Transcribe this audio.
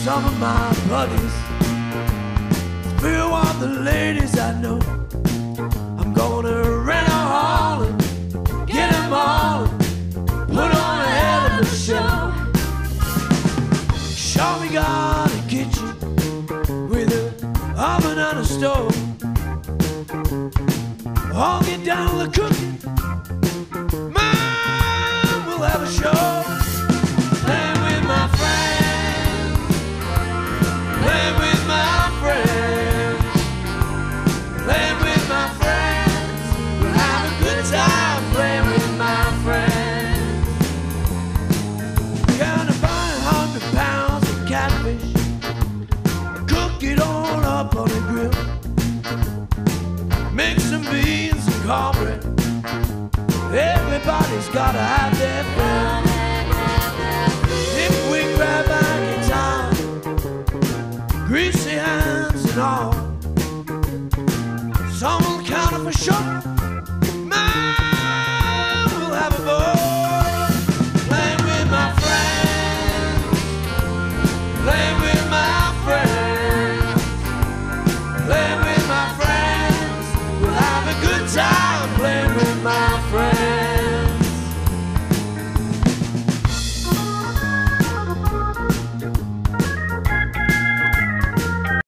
some of my buddies, few of the ladies I know. I'm gonna rent a hall and get them all and put on a hell of a show. Show me got a kitchen with an oven and a stove. I'll get down to the cooking, man, we'll have a show. Playing with my friends, playing with my friends, playing with my friends. We'll have a good time playing with my friends. Gonna buy 100 pounds of catfish and cook it all up on the grill. Make some beans and cornbread. Everybody's gotta have their fill. If we grab our guitar, greasy hands and all, someone count for sure.